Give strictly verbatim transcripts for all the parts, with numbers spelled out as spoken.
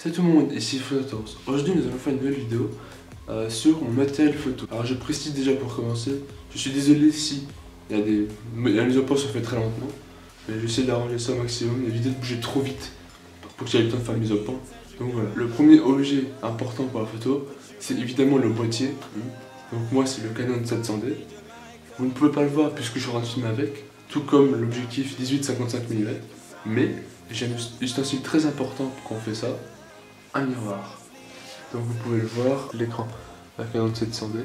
Salut tout le monde, ici Photos. Aujourd'hui nous allons faire une nouvelle vidéo euh, sur mon matériel photo. Alors je précise déjà pour commencer, je suis désolé si il y a des la mise au point se fait très lentement, mais j'essaie d'arranger ça au maximum, d'éviter de bouger trop vite pour que j'aie le temps de faire la mise au point. Donc voilà, le premier objet important pour la photo, c'est évidemment le boîtier. Donc moi c'est le Canon sept cents D. Vous ne pouvez pas le voir puisque je suis en train de filmer avec, tout comme l'objectif dix-huit cinquante-cinq millimètres, mais j'ai un ustensile très important quand on fait ça. Un miroir. Donc vous pouvez le voir, l'écran, la Canon sept cents D.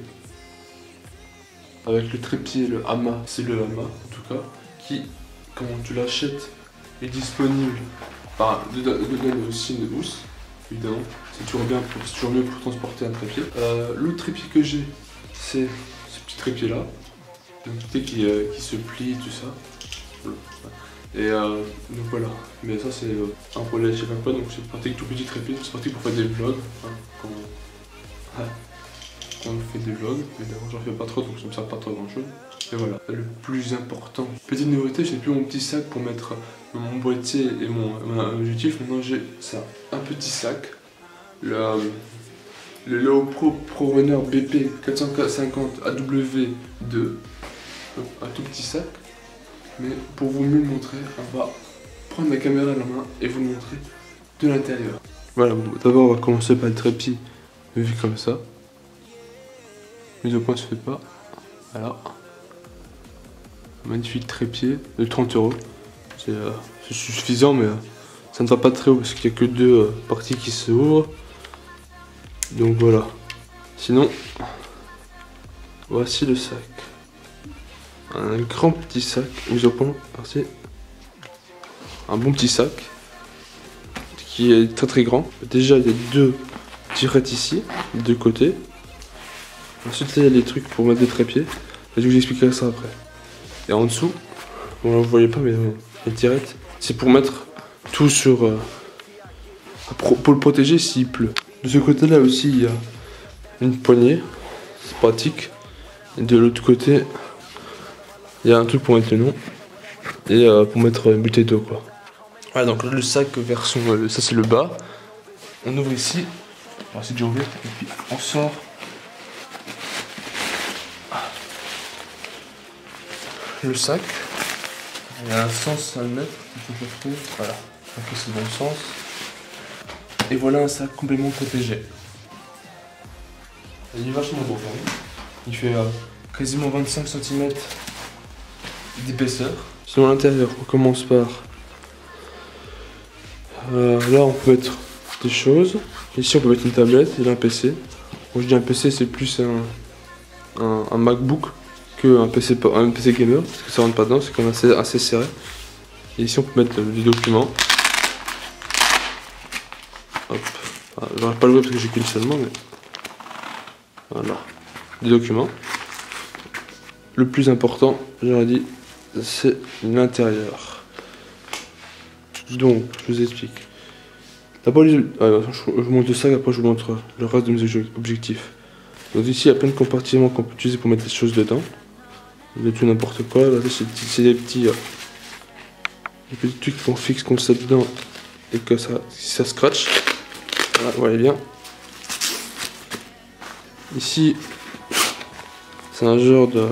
Avec le trépied, le hama, c'est le hama en tout cas, qui, quand tu l'achètes, est disponible. Enfin, donne aussi une housse, évidemment. C'est toujours bien, c'est toujours mieux pour transporter un trépied. Euh, L'autre trépied que j'ai, c'est ce petit trépied là, donc qui, euh, qui se plie, tout ça. Voilà. Et euh, donc voilà, mais ça c'est euh, un projet, je sais pas quoi, donc c'est pratique, tout petit trépied, c'est pratique pour faire des vlogs, hein, quand, on... ouais. quand on fait des vlogs, évidemment j'en fais pas trop donc ça me sert pas trop grand chose. Et voilà, le plus important, petite nouveauté, j'ai plus mon petit sac pour mettre mon boîtier et mon, mon objectif, maintenant j'ai ça, un petit sac, le, euh, le Leo Pro Pro Runner B P quatre cent cinquante A W deux, donc un tout petit sac. Mais pour vous mieux le montrer, on va prendre la caméra à la main et vous le montrer de l'intérieur. Voilà, bon, d'abord on va commencer par le trépied vu comme ça. Mise au point se fait pas. Voilà. Magnifique trépied de trente euros. C'est euh, suffisant, mais euh, ça ne va pas très haut parce qu'il n'y a que deux euh, parties qui s'ouvrent. Donc voilà. Sinon, voici le sac. Un grand petit sac, mise au point, merci. Un bon petit sac qui est très très grand. Déjà il y a deux tirettes ici, des deux côtés. Ensuite il y a les trucs pour mettre des trépieds. Je vous expliquerai ça après. Et en dessous, bon là vous voyez pas mais les tirettes, c'est pour mettre tout sur euh, pour le protéger s'il pleut. De ce côté là aussi il y a une poignée, c'est pratique. Et de l'autre côté, il y a un truc pour mettre le nom et euh, pour mettre une bouteille d'eau quoi. Voilà donc le sac version, euh, ça c'est le bas. On ouvre ici, alors c'est déjà ouvert et puis on sort. Le sac, il y a un sens à le mettre, il faut que je trouve, voilà, donc c'est le bon sens. Et voilà un sac complètement protégé. Il est vachement beau quand même. Il fait euh, quasiment vingt-cinq centimètres d'épaisseur. Sinon à l'intérieur, on commence par... Euh, là on peut mettre des choses. Ici on peut mettre une tablette et là un P C. Quand je dis un P C c'est plus un, un, un MacBook qu'un P C, un P C gamer, parce que ça rentre pas dedans, c'est quand même assez, assez serré. Et ici on peut mettre des documents. Hop. Ah, j'aurais pas le voir parce que j'ai qu'une seulement, mais... Voilà. Des documents. Le plus important, j'aurais dit, c'est l'intérieur. Donc, je vous explique. D'abord, je, ah, je, je vous montre le sac, après je vous montre le reste de mes objectifs. Donc ici, il y a plein de compartiments qu'on peut utiliser pour mettre les choses dedans. De tout n'importe quoi. Là, c'est des petits, euh, des petits trucs qu'on fixe comme ça dedans et que ça, si ça scratch. Voilà, vous voyez bien. Ici, c'est un genre de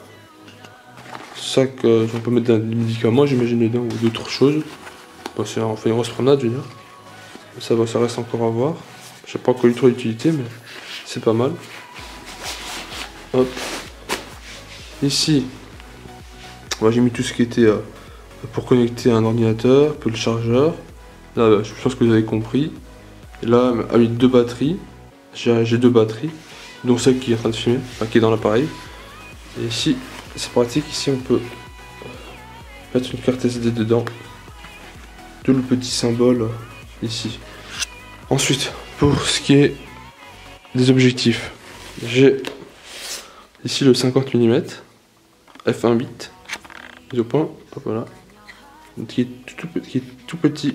sac, euh, on peut mettre des médicaments, j'imagine dedans, ou d'autres choses. Bon, c'est on fait une grosse promenade, je veux dire. Ça, va, ça reste encore à voir. Je sais pas encore eu trop d'utilité, mais c'est pas mal. Hop. Ici, bah, j'ai mis tout ce qui était euh, pour connecter un ordinateur, puis le chargeur. Là, bah, je pense que vous avez compris. Et là, avec deux batteries, j'ai deux batteries, dont celle qui est en train de filmer, enfin, qui est dans l'appareil. Et ici, c'est pratique. Ici, on peut mettre une carte S D dedans. Tout le petit symbole euh, ici. Ensuite, pour ce qui est des objectifs, j'ai ici le cinquante millimètres f un huit, mise au point, hop, voilà, qui est tout, tout, qui est tout petit,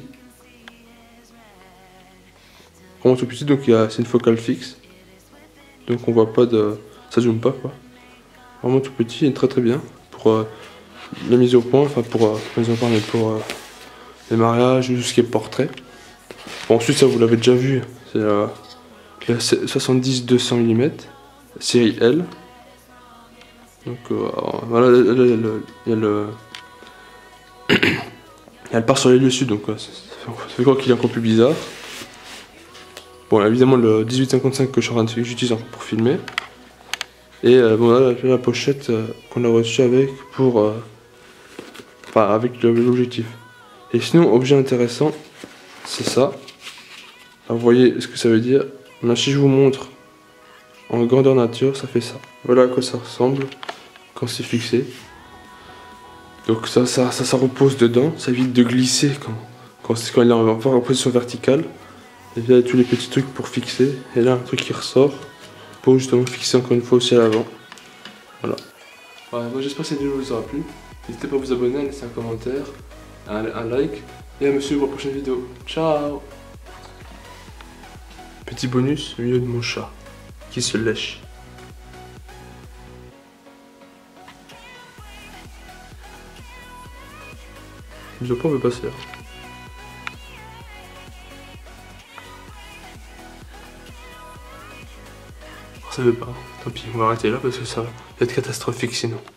vraiment tout petit, donc c'est une focale fixe, donc on voit pas de, ça zoome pas quoi, vraiment tout petit et très très bien pour euh, la mise au point, enfin pour euh, mise au point, mais pour euh, les mariages, tout ce qui est portrait. Bon, ensuite, ça vous l'avez déjà vu, c'est la, la soixante-dix deux cents millimètres, série L. Donc euh, voilà, il y a le. Elle part sur les lieux sud, donc ouais, ça, ça fait quoi qu'il est encore plus bizarre. Bon, évidemment, le dix-huit cinquante-cinq que je suis en train de j'utilise pour filmer. Et euh, bon, là, la pochette euh, qu'on a reçue avec pour. Euh, enfin, avec l'objectif. Et sinon, objet intéressant, c'est ça. Alors, vous voyez ce que ça veut dire. Là, si je vous montre en grandeur nature, ça fait ça. Voilà à quoi ça ressemble quand c'est fixé. Donc ça, ça, ça, ça repose dedans, ça évite de glisser quand, quand, quand il est en, en position verticale. Et là, il y a tous les petits trucs pour fixer. Et là, un truc qui ressort pour justement fixer encore une fois aussi à l'avant. Voilà. Ouais, moi j'espère que cette vidéo vous aura plu. N'hésitez pas à vous abonner, à laisser un commentaire, un, un like. Et à me suivre pour la prochaine vidéo. Ciao. Petit bonus, au milieu de mon chat qui se lèche. Je peux pas passer là. Ça veut pas. Tant pis, on va arrêter là parce que ça va être catastrophique sinon.